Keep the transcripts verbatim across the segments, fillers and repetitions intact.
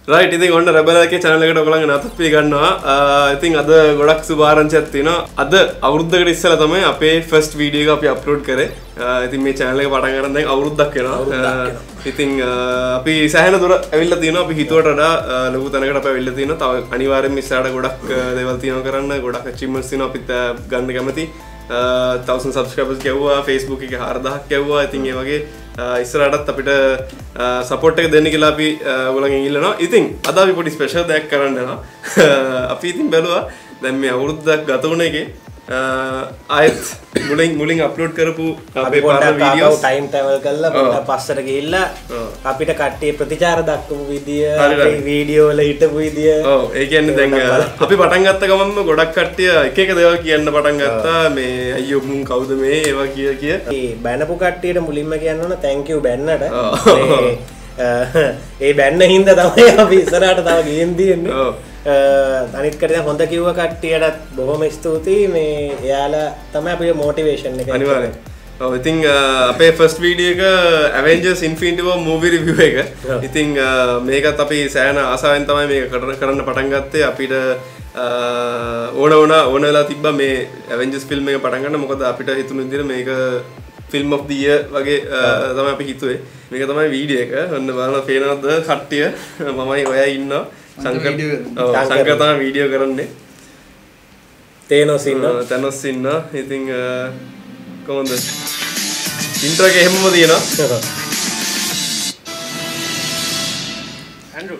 right ඉතින් ඔන්න රැබලගේ channel එකට ඔයගොල්ලන්ගේ නතත් පී ගන්නවා. ඉතින් අද ගොඩක් සුභාරංචියක් තියෙනවා. අද අවුරුද්දකට ඉස්සෙල්ලා තමයි අපේ first video එක අපි upload කරේ. ඉතින් මේ channel එක පටන් ගන්න දැන් අවුරුද්දක් වෙනවා. ඉතින් අපි සෑහෙන දුර ඇවිල්ලා තියෙනවා. අපි හිතුවට වඩා ලොකු තැනකට අපි ඇවිල්ලා තියෙනවා. තව අනිවාර්යෙන්ම ඉස්සරහට ගොඩක් දේවල් තියෙනවා කරන්න. ගොඩක් achievements තියෙනවා අපිත් ගන්න කැමති. thousand subscribers ගැව්වා, Facebook එකේ four thousand ගැව්වා. ඉතින් ඒ වගේ ඉස්සරහටත් අපිට සපෝට් එක දෙන්න කියලා අපි ඔයගොල්ලන්ගෙන් ඉල්ලනවා. ඉතින් අද අපි පොඩි ස්පෙෂල් දෙයක් කරන්න යනවා. අපි ඉතින් බැලුවා දැන් මේ අවුරුද්දක් ගත වුණ එකේ ආයෙත් මුලින් මුලින් අප්ලෝඩ් කරපු අපේ පාරම වීඩියෝස් ටයිම් ට්‍රැවල් කරලා පොඩ්ඩක් පස්සට ගිහිල්ලා අපිට කට්ටිය ප්‍රතිචාර දක්වපු විදිය, අපේ වීඩියෝ වල හිටපු විදිය. ඔව් ඒ කියන්නේ දැන් අපි පටන් ගත්ත ගමන්ම ගොඩක් කට්ටිය එක එක දේවල් කියන්න පටන් ගත්තා. මේ අයියෝ මුන් කවුද මේ ඒවා කිය කිය. ඒ බැනපු කට්ටියට මුලින්ම කියන්න ඕන thank you බැන්නට. ඒ බැන්න හින්දා තමයි අපි ඉස්සරහට තව ගේම් තියෙන්නේ. ඔව් අනිත් කටේ හොඳ කිව්ව කට්ටියටත් බොහොම ස්තුතියි. මේ එයාලා තමයි අපේ මොටිවේෂන් එක. අනිවාර්යෙන්. ඔව් ඉතින් අපේ ෆස්ට් වීඩියෝ එක Avengers Infinity War movie review එක. ඉතින් මේකත් අපි සෑහෙන ආසාවෙන් තමයි මේක කරන්න පටන් ගත්තේ. අපිට ඕන ඕන ඕන වෙලා තිබ්බා මේ Avengers film එක පටන් ගන්න. මොකද අපිට හිතුණු විදිහට මේක film of the year වගේ තමයි අපි හිතුවේ. මේක තමයි වීඩියෝ එක. ඔන්න බලන්න පේනවද කට්ටිය? මමයි ඔයයි ඉන්නවා. සංකර සංකර තමයි වීඩියෝ කරන්නේ. තේනොස් ඉන්නවා. තේනොස් ඉන්නවා. ඉතින් කොහොමද? ඉන්ට්‍රෝ එක එහෙමම තියෙනවා. ඇන්ඩ්‍රු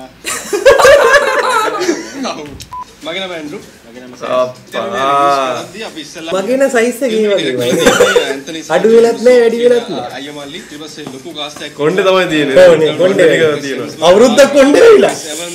මගේ නම ඇන්ඩ්‍රු. මගේ න සයිස් එක ඒ වගේ. අඩු වෙලත් නෑ වැඩි වෙලත් නෑ. අයියා මල්ලි ඊට පස්සේ ලොකු කාස්ට් එකක් කොණ්ඩේ තමයි තියෙන්නේ. කොණ්ඩේ ටික තියෙනවා. අවුරුද්දක් කොණ්ඩේ වෙයිලා.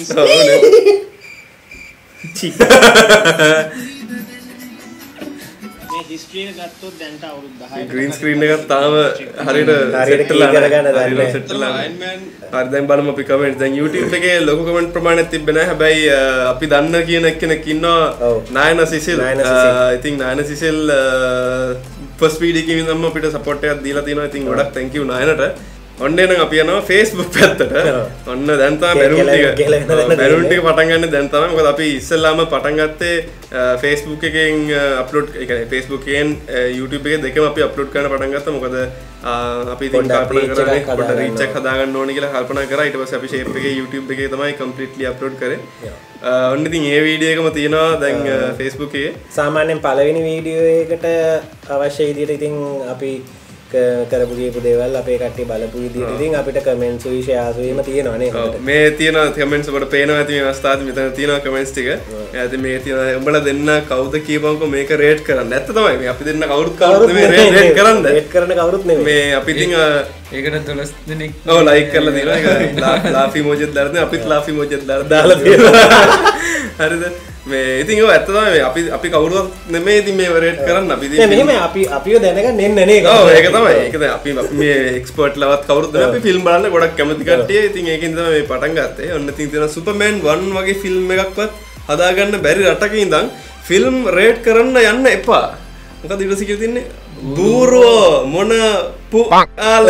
මේ හිස්ටරි එක ගත්තොත් දැන්ට අවුරුදු දහයක. ග්‍රීන් ස්ක්‍රීන් එකක් තාම හරියට හරියට කී කරගන්න දන්නේ. හරි දැන් බලමු අපි කමෙන්ට්. දැන් YouTube එකේ ලොකු කමෙන්ට් ප්‍රමාණයක් තිබ්බේ නැහැ. හැබැයි අපි දන්න කියන එක්කෙනෙක් ඉන්නවා නායන සිසිල්. ඉතින් නායන සිසිල් ෆස්ට් වීඩියෝ එකේ ඉඳන්ම අපිට සපෝට් එකක් දීලා තියෙනවා. ඉතින් ගොඩක් thank you නායනට. ඔන්න එනම් අපි යනවා Facebook පැත්තට. ඔන්න දැන් තමයි බැලුම් ටික බැලුම් ටික පටන් ගන්න දැන් තමයි. මොකද අපි ඉස්සෙල්ලාම පටන් ගත්තේ Facebook එකෙන් අප්ලෝඩ් ඒ කියන්නේ Facebook එකෙන් YouTube එකේ දෙකම අපි අප්ලෝඩ් කරන්න පටන් ගත්තා. මොකද අපි ඉතින් කල්පනා කරන්නේ පොඩ්ඩක් රීච් එක හදා ගන්න ඕනේ කියලා කල්පනා කරා. ඊට පස්සේ අපි shape එකේ YouTube එකේ තමයි completely upload කරේ. ඔන්න ඉතින් මේ වීඩියෝ එකම තියෙනවා දැන් Facebook එකේ. සාමාන්‍යයෙන් පළවෙනි වීඩියෝ එකට අවශ්‍ය විදිහට ඉතින් අපි කරපු ගියපු දේවල් අපේ කට්ටිය බලපු විදිහට ඉතින් අපිට කමෙන්ට්ස් උයි ෂෙයාර්ස් උයිම තියෙනවා නේ. ඔව් මේ තියෙන කමෙන්ට්ස් වලට පේනවා ඇති මේ අවස්ථාවේ මෙතන තියෙනවා කමෙන්ට්ස් ටික. එයාට මේ තියෙන උඹලා දෙන්න කවුද කියපන්කො මේක රේට් කරන්න. ඇත්ත තමයි මේ අපි දෙන්න කවුරුත් කවුරුත් මේ රේට් කරන්න. රේට් කරන්න කවුරුත් නෙමෙයි. මේ අපි ඉතින් ඒකට දොළොස් දෙනෙක් ඔව් ලයික් කරලා තියෙනවා. ඒක ලාෆි මොජෙත් දාලා තියෙනවා. අපිත් ලාෆි මොජෙත් දාලා තියෙනවා. හරිද? මේ ඉතින් ඒක ඇත්ත තමයි අපි අපි කවුරුවත් නෙමෙයි ඉතින් මේව රේට් කරන්න අපි ඉතින් මෙහෙම අපි අපිව දැනගන්න එන්න නේ. ඔව් ඒක තමයි. ඒක තමයි අපි මේ එක්ස්පර්ට් ලවත් කවුරුත් නෙමෙයි. අපි ෆිල්ම් බලන්න ගොඩක් කැමති කට්ටිය. ඉතින් ඒකෙන් තමයි මේ පටන් ගත්තේ. ඔන්න ඉතින් තියෙන සුපර්මෑන් one වගේ ෆිල්ම් එකක්වත් හදාගන්න බැරි රටක ඉඳන් ෆිල්ම් රේට් කරන්න යන්න එපා. මොකද ඊට පස්සේ කියලා තින්නේ බූරෝ මොන පු ආල.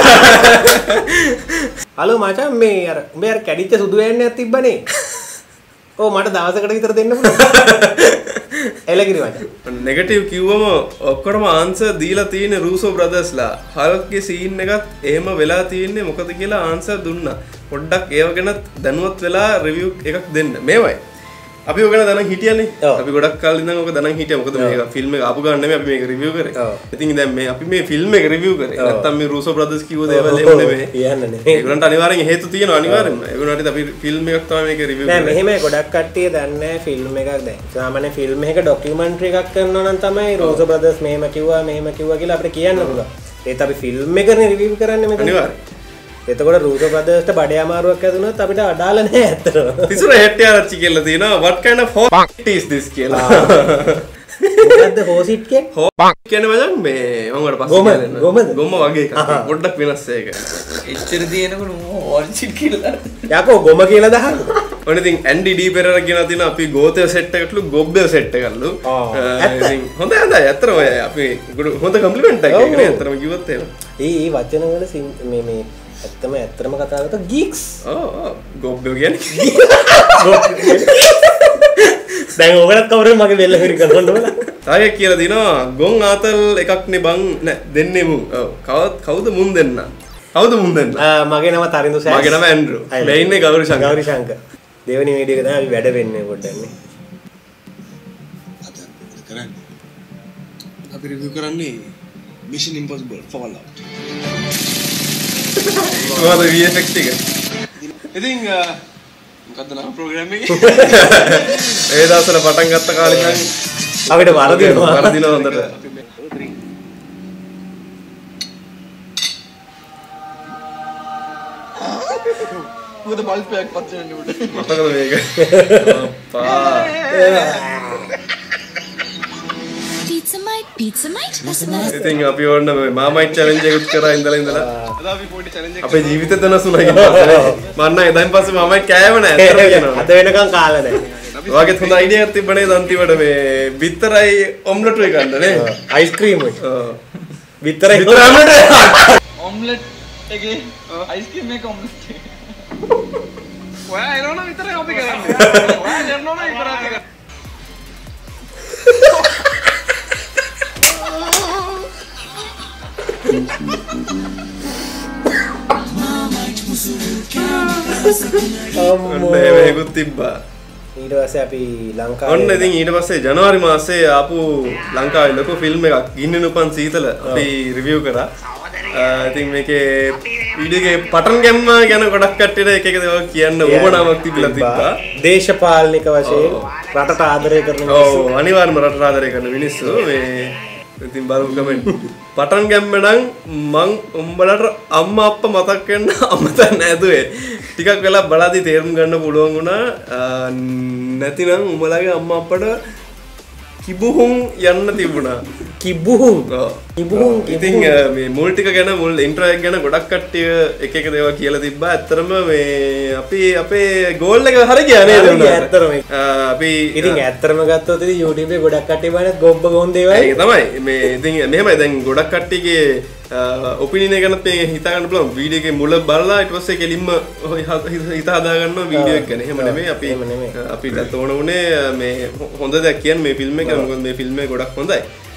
හලෝ මචං මේ අර උඹ අර කැඩිච්ච සුදු වෑන්නයක් තිබ්බනේ. ඔව් මට දවසකට විතර දෙන්න පුළුවන්. එලගිරි මචං. නෙගටිව් කිව්වම ඔක්කොටම ආන්සර් දීලා තියෙන්නේ රූසෝ බ්‍රදර්ස්ලා. හල්ක්ගේ සීන් එකත් එහෙම වෙලා තියෙන්නේ මොකද කියලා ආන්සර් දුන්නා. පොඩ්ඩක් ඒව ගැන දැනුවත් වෙලා රිවිව් එකක් දෙන්න. මේවයි. අපි ඔය ගැන දැනන් හිටියනේ. අපි ගොඩක් කාලෙ ඉඳන් ඔක දැනන් හිටියා. මොකද මේක ෆිල්ම් එක ආපු ගමන් නෙමෙයි අපි මේක රිවිව් කරේ. ඉතින් දැන් මේ අපි මේ ෆිල්ම් එක රිවිව් කරේ. නැත්තම් මේ රූසෝ බ්‍රදර්ස් කිව්ව දේවල් එහෙම නෙමෙයි. කියන්න නෙමෙයි. ඒගොල්ලන්ට අනිවාර්යෙන් හේතු තියෙනවා අනිවාර්යෙන්ම. ඒගොල්ලන්ට අපි ෆිල්ම් එකක් තමයි මේක රිවිව් කරේ. නෑ මෙහෙම ගොඩක් කට්ටිය දන්නේ ෆිල්ම් එකක් දැන්. සාමාන්‍ය ෆිල්ම් එකක ඩොකියුමන්ටරි එකක් කරනවා නම් තමයි රූසෝ බ්‍රදර්ස් මෙහෙම කිව්වා මෙහෙම කිව්වා කියලා අපිට කියන්න පුළුවන්. ඒත් අපි ෆිල්ම් එකනේ රිවිව් කරන්නේ මෙතන. අනිවාර්යෙන්. එතකොට රූසෝ බ්‍රදර්ස්ට බඩේ අමාරුවක් ඇතුණොත් අපිට අඩාල නැහැ ඇත්තටම. තිසුර හෙට්ටිය ආරච්චි කියලා තියෙනවා what kind of hot is this කියලා. මොකද්ද හෝසිට් කියන්නේ? හොක් කියන්නේ මචං මේ මම වල පස්සේ කියන්න. ගොම වගේ එකක්. පොඩ්ඩක් වෙනස් ඒක. එච්චර තියෙනකොට ඕර්චිඩ් කියලා. යකෝ ගොම කියලා දාන්න. ඔන්න ඉතින් ඇන්ඩි ඩී පෙරේරා කියනවා තියෙනවා අපි ගෝතය සෙට් එකටලු ගොබ්බය සෙට් එකටලු. ඉතින් හොඳයි හොඳයි. ඇත්තටම අපි හොඳ කම්ප්ලිමන්ට් එකක් නේ. ඇත්තටම කිව්වොත් එහෙම. ඒ ඒ වචන වල මේ මේ ඇත්තම ඇත්තම කතා කරලා ගීක්ස් ඕ ගොබ්බෝ කියන්නේ දැන් ඔයගලත් කවුරුද මගේ බෙල්ල හිරි කරන්න ඕන තාය කියලා දිනවා ගොන් ආතල් එකක් නේ බං නෑ දෙන්නේ මුන් ඔව් කවුද කවුද මුන් දෙන්න කවුද මුන් දෙන්න මගේ නම තරිඳු සෑස් මගේ නම ඇන්ඩ්‍රු මේ ඉන්නේ ගෞරි ශංකර් ගෞරි ශංකර් දෙවෙනි වීඩියෝ එක තමයි අපි වැඩ වෙන්නේ පොඩ්ඩක් නේ අද කරන්නේ අපි රිවිව් කරන්නේ Mission Impossible Fallout මොකද V F X ටික ඉතින් මොකද්ද නම ප්‍රෝග්‍රෑම් එකේ ඒ දවස්වල පටන් ගත්ත කාලේ ඉඳන් අපිට වරදිනවා වරදිනවා හොඳට මොකද බල්බ් එකක් පත් වෙන්නේ උඩ මතකද මේක අප්පා Pizza mate, pizza mate. That's nice. ඉතින් අපි ඕන්න මේ මාමයිට් චැලෙන්ජ් එකක් කරා ඉඳලා ඉඳලා අද අපි පොඩි challenge එකක් අපේ ජීවිතේ තනසුණා කියන පස්සේ මම නම් එදායින් පස්සේ මාමයිට් කෑව නෑ අතට කියනවා අද වෙනකන් කාලා නැහැ ඔයාගෙත් හොඳ අයිඩියා එකක් තිබ්බනේ අන්තිමට මේ බිත්තරයි ඔම්ලට් එක ගන්න නේ අයිස්ක්‍රීම් එක ඔව් විතරයි බිත්තර ඔම්ලට් ඔම්ලට් එකේ අයිස්ක්‍රීම් එක ඔම්ලට් එක ඔයා එනවනම් විතරයි අපි කරන්නේ ඔයා දෙන්නවනම් විතරයි අපි කරන්නේ ඔන්න ඒ වේකුත් තිබ්බා ඊට පස්සේ අපි ලංකාවේ ඔන්න ඉතින් ඊට පස්සේ ජනවාරි මාසේ ආපු ලංකාවේ ලොකු ෆිල්ම් එකක් ගින්නෙන උපන් සීතල අපි රිවිව් කරා. ඉතින් මේකේ වීඩියෝ එකේ පටන් ගැම්ම ගැන ගොඩක් කට්ටියට එක එක දේවල් කියන්න ඕමනාවක් තිබිලා තිබ්බා. දේශපාලනික වශයෙන් රටට ආදරය කරන මිනිස්සු. ඔව් අනිවාර්යයෙන්ම රටට ආදරය කරන මිනිස්සු මේ ඉතින් බලමු කමෙන්ට්. පටන් ගැම්ම නම් මං උඹලට අම්මා අප්පා මතක් වෙන්න අමතක නැදුවේ. ටිකක් වෙලා බලද්දි තේරුම් ගන්න පුළුවන් වුණා නැතිනම් උඹලගේ අම්මා අප්පට කිබුහුන් යන්න තිබුණා. කිබුහුන් ඔව් කිබුහුන් ඉතින් මේ මුල් ටික ගැන මුල් ඉන්ට්‍රෝ එක ගැන ගොඩක් කට්ටිය එක එක දේවල් කියලා තිබ්බා. ඇත්තටම මේ අපි අපේ ගෝල් එක හරි ගියා නේද උනාට? ඇත්තටම අපි ඉතින් ඇත්තටම ගත්තොත් ඉතින් YouTube එකේ ගොඩක් කට්ටිය බලන ගොබ්බ ගොන් දේවල් ඒක තමයි මේ ඉතින් මෙහෙමයි දැන් ගොඩක් කට්ටියගේ ඔපිනියන් එක ගැනත් මේ හිතා ගන්න පුළුවන් වීඩියෝ එකේ මුල බලලා ඊට පස්සේ කෙලින්ම හිත හදා ගන්නවා වීඩියෝ එක ගැන. එහෙම නෙමෙයි අපි අපිට ඕන උනේ මේ හොඳ දෙයක් කියන්නේ මේ ෆිල්ම් එක මොකද මේ ෆිල්ම් එක ගොඩක් හොඳයි.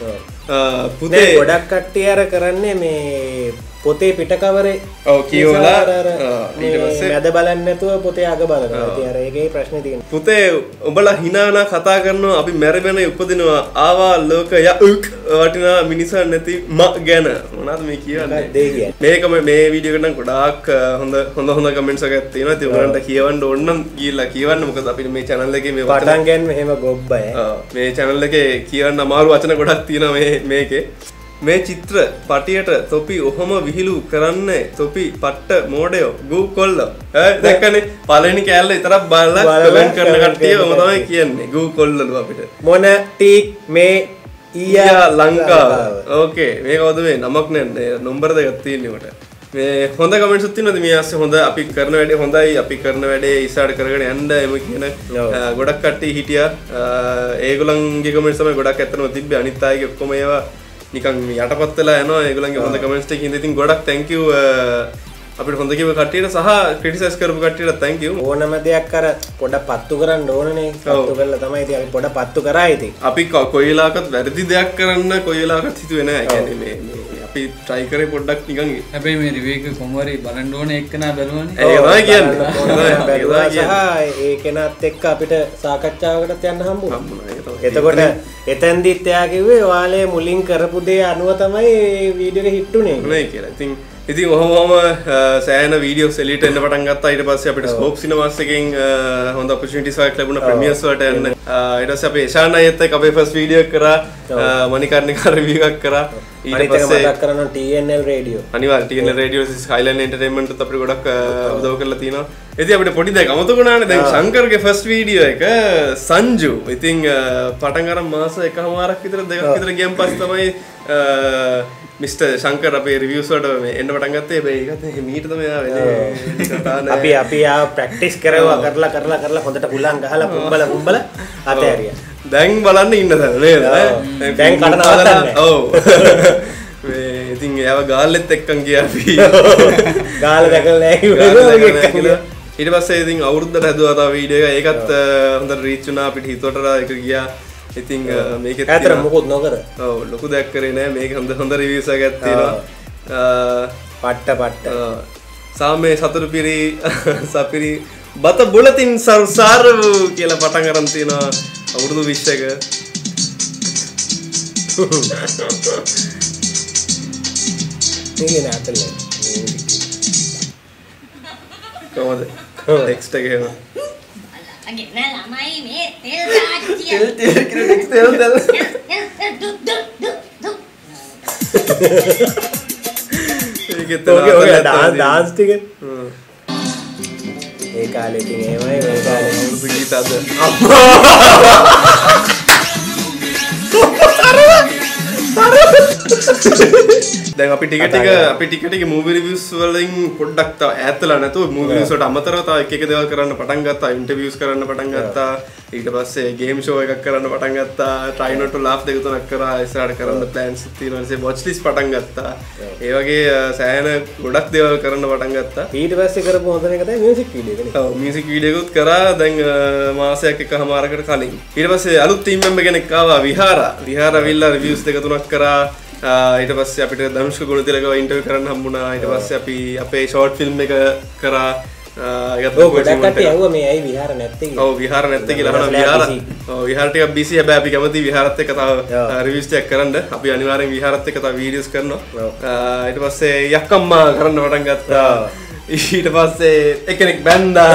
පුතේ ගොඩක් කට්ටිය අර කරන්නේ මේ පොතේ පිට කවරේ ඔව් කියවලා ඊට පස්සේ මැද බලන්නේ නැතුව පොතේ අග බලනවා. ඉතින් අර ඒකේ ප්‍රශ්නේ තියෙනවා. පුතේ උඹලා හිනානා කතා කරනවා අපි මැරෙන්න උපදිනවා ආවා ලෝකය උක් වටිනා මිනිසන් නැති ම ගැන මොනවද මේ කියන්නේ? මේක මේ වීඩියෝ එකට නම් ගොඩාක් හොඳ හොඳ හොඳ කමෙන්ට්ස් එකක් තියෙනවා. ඉතින් උගලන්ට කියවන්න ඕන නම් ගිහලා කියවන්න. මොකද අපිට මේ channel එකේ මේ පටන් ගන්න මෙහෙම ගොබ්බය. ඔව් මේ channel එකේ කියවන්න අමාරු වචන ගොඩක් තියෙනවා මේ මේකේ. මේ චිත්‍ර පටියට තොපි ඔහොම විහිළු කරන්නේ තොපි පට්ට මෝඩයෝ ගූ කොල්ලෝ ඈ දැක්කනේ පළවෙනි කෑල්ල විතරක් බලලා කමෙන්ට් කරන කට්ටිය ඔහොම තමයි කියන්නේ ගූ කොල්ලලු අපිට මොන ටීක් මේ ඊයා ලංකාව ඕකේ මේක වද මේ නමක් නෑ නම්බර දෙකක් තියෙන්නේ කොට මේ හොඳ කමෙන්ට්ස් තියෙනවද මේ ආස්සේ හොඳ අපි කරන වැඩේ හොඳයි අපි කරන වැඩේ ඉස්සරහට කරගෙන යන්න එම කියන ගොඩක් කට්ටිය හිටියා ඒගොල්ලන්ගේ කමෙන්ට්ස් තමයි ගොඩක් ඇත්තටම තිබ්බේ අනිත් අයගේ ඔක්කොම ඒවා නිකන් යටපත් වෙලා යනවා ඒගොල්ලන්ගේ හොඳ කමෙන්ට්ස් ටික ඉඳන් ඉතින් ගොඩක් thank you අපිට හොඳ කිව්ව කට්ටියට සහ ක්‍රිටිසයිස් කරපු කට්ටියට thank you ඕනම දෙයක් අර පොඩ පත්තු කරන්න ඕනනේ පත්තු කරලා තමයි ඉතින් අපි පොඩ පත්තු කරා ඉතින් අපි කොයි වෙලාවකත් වැරදි දෙයක් කරන්න කොයි වෙලාවකත් හිතුවේ නෑ ඒ කියන්නේ මේ අපි try කරේ පොඩ්ඩක් නිකන් හැබැයි මේ රිවීව් එක කොහොමරි බලන්න ඕනේ එක්කනා බැලුවානේ ඒක තමයි කියන්නේ සහ ඒ කෙනත් එක්ක අපිට සාකච්ඡාවකටත් යන්න හම්බුණා හම්බුණා එතකොට එතෙන්දිත් එයා කිව්වේ ඔයාලේ මුලින් කරපු දේ අනුව තමයි මේ වීඩියෝ එක හිට් උනේ නේ කියලා. ඉතින් ඉතින් ඔහොම සෑහෙන වීඩියෝස් එලියට එන්න පටන් ගත්තා. ඊට පස්සේ අපිට ස්කෝප් සිනමාස් එකෙන් හොඳ ඔපචුනිටිස් එකක් ලැබුණා ප්‍රීමියර්ස් වලට යන්න. ඊට පස්සේ අපි එෂාන් අයත් එක්ක අපේ ෆස්ට් වීඩියෝ එක කරා. මණිකර්ණිකා රිවිව් එකක් කරා. ඊට පස්සේ මතක් කරනවා T N L රේඩියෝ. අනිවාර්යයෙන් T N L radio skyline entertainment උත් අපිට ගොඩක් උදව් කරලා තියෙනවා. ඉතින් අපිට පොඩි දෙයක් අමතක වුණානේ. දැන් ශංකර්ගේ ෆස්ට් වීඩියෝ එක සංජු. ඉතින් පටන් ගන්න මාස එකමාරක් විතර දෙකක් විතර ගියන් පස්සේ තමයි මිස්ටර් ශංකර් අපේ රිවිව්ස් වලට මේ එන්න පටන් ගත්තේ. හැබැයි ඒකත් මීට තමයි ආවේ කතා නෑ. අපි අපි ආ ප්‍රැක්ටිස් කරවුවා කරලා කරලා කරලා හොඳට හුලං ගහලා කුඹල කුඹල අතෑරියා. දැන් බලන්න ඉන්න තැන නේද? දැන් කඩන නවත්තන්නේ. ඔව්. මේ ඉතින් එයාව ගාල්ලෙත් එක්කන් ගියා අපි ගාල්ල දැකලා නැහැ කිව්වා ඊට පස්සේ ඉතින් අවුරුද්දට හැදුවා තා වීඩියෝ එක ඒකත් හොඳට රීච් වුණා අපිට හිතුවට වඩා ඒක ගියා ඉතින් මේකෙත් ඇත්තට මොකොත් නොකර ඔව් ලොකු දෙයක් කරේ නෑ මේක හොඳ හොඳ රිවිව්ස් එකක් තියෙනවා පට්ට පට්ට සාමේ සතුරු පිරි සපිරි බත බුලතින් සංසාර කියලා පටන් අරන් තියෙනවා අවුරුදු විස්ස එක මේක නෑතල කොහොමද ටෙක්ස්ට් එක එහෙම අගේ නෑ ළමයි මේ තෙල් තාච්චිය තෙල් තෙල් කියලා තෙල් තෙල් දුක් දුක් දුක් දුක් ඒකෙත් ඔගේ ඔගේ ඩාන්ස් ඩාන්ස් ටික ඒ කාලේ ඉතින් එහෙමයි මේ කාලේ අවුරුදු ගීත අද දැන් අපි ටික ටික අපි ටික ටික මූවි රිවිව්ස් වලින් පොඩ්ඩක් තව ඈත්ලා නැතුව මූවි රිවිව්ස් වලට අමතරව තව එක එක දේවල් කරන්න පටන් ගත්තා ඉන්ටර්විව්ස් කරන්න පටන් ගත්තා ඊට පස්සේ ගේම් ෂෝ එකක් කරන්න පටන් ගත්තා try not to laugh දෙක තුනක් කරා ඉස්සරහට කරන්න ප්ලෑන්ස් තියෙනවා ඊට පස්සේ watch list පටන් ගත්තා ඒ වගේ සෑහෙන ගොඩක් දේවල් කරන්න පටන් ගත්තා ඊට පස්සේ කරපු හොඳ එක තමයි මියුසික් වීඩියෝ එක නේ ඔව් මියුසික් වීඩියෝ එකත් කරා දැන් මාසයක් එකමාරකට කලින් ඊට පස්සේ අලුත් ටීම් මෙම්බර් කෙනෙක් ආවා විහාරා විහාරා විල්ලා රිවිව්ස් දෙක තුනක් කරා ඊට පස්සේ අපිට ධනුෂ්ක ගුණතිලකව ඉන්ටර්වියු කරන්න හම්බුණා ඊට පස්සේ අපි අපේ ෂෝට් ෆිල්ම් එක කරා ඒකත් ඔව් ගොඩක් කට්ටිය ඇහුවා මේ ඇයි විහාර නැත්තේ කියලා ඔව් විහාර නැත්තේ කියලා අහනවා විහාර ඔව් විහාර ටිකක් බිසි හැබැයි අපි කැමති විහාරත් එක්ක තව රිවිව්ස් ටිකක් කරන්න අපි අනිවාර්යෙන් විහාරත් එක්ක තව වීඩියෝස් කරනවා ඊට පස්සේ යක්කම්මා කරන්න පටන් ගත්තා ඊට පස්සේ එක්කෙනෙක් බැන්දා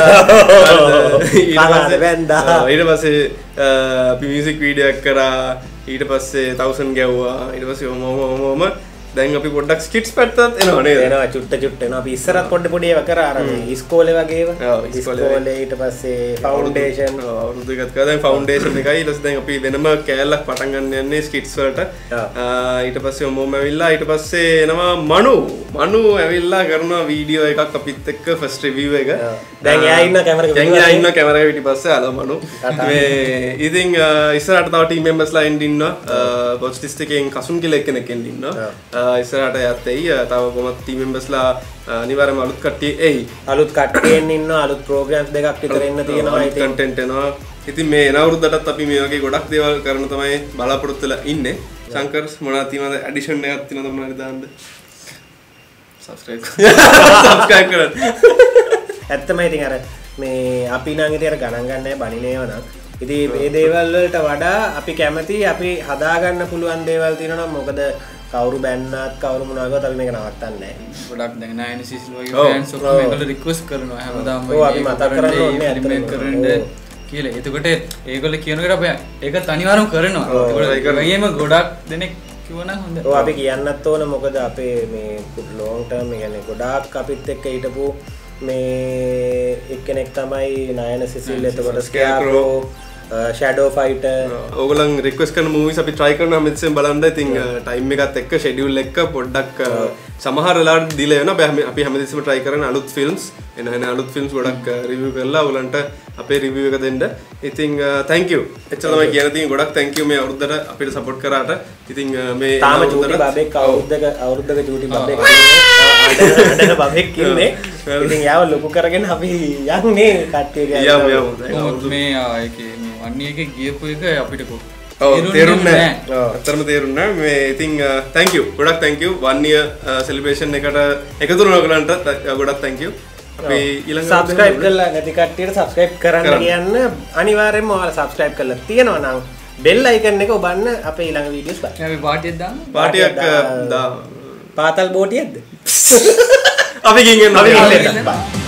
ඊට පස්සේ බැන්දා ඊට පස්සේ අපි මියුසික් වීඩියෝ එකක් කරා ඊට පස්සේ තවුසන් ගැව්වා ඊට පස්සේ ඔම ඔම ඔම දැන් අපි පොඩ්ඩක් ස්කිට්ස් පැත්තට එනවා නේද එනවා චුට්ට චුට්ට එනවා අපි ඉස්සරත් පොඩ්ඩ පොඩි ඒවා කරා අර මේ ඉස්කෝලේ වගේ ඒවා ඔව් ඉස්කෝලේ ඉස්කෝලේ ඊට පස්සේ ෆවුන්ඩේෂන් අවුරුදු එකක් කරා දැන් ෆවුන්ඩේෂන් එකයි ඊට පස්සේ දැන් අපි වෙනම කෑල්ලක් පටන් ගන්න යන්නේ ස්කිට්ස් වලට ඊට පස්සේ ඔමම ඇවිල්ලා ඊට පස්සේ එනවා මනු මනු ඇවිල්ලා කරනවා වීඩියෝ එකක් අපිත් එක්ක ෆස්ට් රිවිව් එක දැන් එයා ඉන්න කැමරා දැන් එයා ඉන්න කැමරා පිටිපස්සේ අල මනු මේ ඉතින් ඉස්සරහට තව ටීම් මෙම්බර්ස්ලා එන්න ඉන්නවා වොච් ලිස්ට් එකෙන් කසුන් කියලා එක්කෙනෙක් එන්න ඉන්නවා ඉස්සරහට යත් එයි තව කොහොමද ටීම් මෙම්බර්ස්ලා අනිවාර්යයෙන්ම අලුත් කට්ටිය එයි අලුත් කට්ටියෙන් ඉන්නවා අලුත් ප්‍රෝග්‍රෑම්ස් දෙකක් විතර එන්න තියෙනවා ඉතින් කන්ටෙන්ට් එනවා ඉතින් මේ එන අවුරුද්දටත් අපි මේ වගේ ගොඩක් දේවල් කරන තමයි බලාපොරොත්තු වෙලා ඉන්නේ ශංකර් මොනවද තියෙනවද ඇඩිෂන් එකක් තියෙනවද මොනවද දාන්න සබ්ස්ක්‍රයිබ් සබ්ස්ක්‍රයිබ් කරන්න ඇත්තම ඉතින් අර මේ අපි නම් ඉතින් අර ගණන් ගන්න නැහැ බණිනේව නම් ඉතින් මේ දේවල් වලට වඩා අපි කැමති අපි හදාගන්න පුළුවන් දේවල් තියෙනවා නම් මොකද කවුරු බැන්නත් කවුරු මොනවා කරත් අපි මේක නවත්තන්නේ නැහැ. ගොඩක් දැන් නයන සිසිල් වගේ ෆෑන්ස් ඔක්කොම මේගොල්ලෝ රික්වෙස්ට් කරනවා හැමදාම ඔව් අපි මතක් කරන්න ඕනේ ඇත්තටම කරන්න කියලා. එතකොට ඒගොල්ලෝ කියනකොට අපි ඒකත් අනිවාර්යයෙන්ම කරනවා. ඒගොල්ලෝ මේම ගොඩක් දෙනෙක් කිව්වනම් හොඳයි. ඔව් අපි කියන්නත් ඕන මොකද අපේ මේ ලොන්ග් ටර්ම් කියන්නේ ගොඩාක් අපිත් එක්ක හිටපු මේ එක්කෙනෙක් තමයි නයන සිසිල් එතකොට ස්කෑරෝ ෂැඩෝ ෆයිටර් ඕගොල්ලන් රික්වෙස්ට් කරන මූවිස් අපි try කරනවා මෙතෙන් බලන්න. ඉතින් ටයිම් එකත් එක්ක ෂෙඩියුල් එක පොඩ්ඩක් සමහර වෙලාවට ඩිලේ වෙනවා. අපි හැමදෙස්සම try කරන අලුත් ෆිල්ම්ස් එන එන අලුත් ෆිල්ම්ස් ගොඩක් රිවිව් කරලා ඕගොල්ලන්ට අපේ රිවිව් එක දෙන්න. ඉතින් thank you. එච්චර තමයි කියන තියෙන ගොඩක් thank you මේ අවුරුද්දට අපිට support කරාට. ඉතින් මේ තාම චූටි බබෙක් අවුරුද්දක අවුරුද්දක චූටි බබෙක් අඬන බබෙක් ඉන්නේ. ඉතින් යාව ලොකු කරගෙන අපි යන්නේ කට්ටිය ගියා. යමු යමු. මේ ඒකේ මේ වන්නේ එකේ ගියපු එක අපිට කො ඔව් තේරුන්නේ නැහැ. අතරම තේරුන්නේ නැහැ. මේ ඉතින් thank you. ගොඩක් thank you. one year celebration එකට එකතු වුණ ඔයගලන්ට ගොඩක් thank you. අපි ඊළඟ subscribe කරලා නැති කට්ටියට subscribe කරන්න කියන්න අනිවාර්යෙන්ම ඔයාලා subscribe කරලා තියෙනවා නම් bell icon එක ඔබන්න අපේ ඊළඟ videos බලන්න. අපි පාටියක් දාන්න. පාටියක් දාන්න. පාතල් බෝටියක්ද? අපි ගිහින් එන්න. අපි ගිහින් එන්න.